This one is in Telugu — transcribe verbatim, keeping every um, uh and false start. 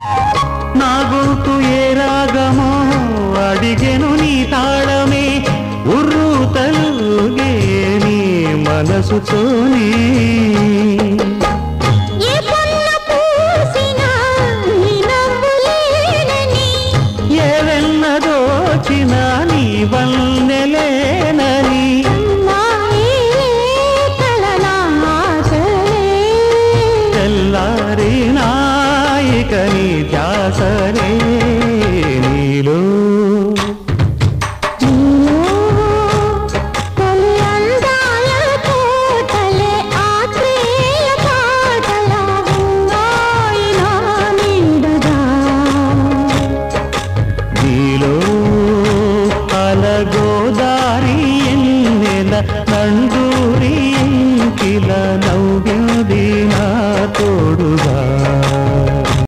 నా గొంతు ఏ రాగమో అడిగెను నీ తాళమే ఉర్రు తలుగే నీ మనసుతోనే ఏ వెన్నదోచినా నీ వన్నెలేనని తెల్లారి నాయిక నీ ధ్యాసనే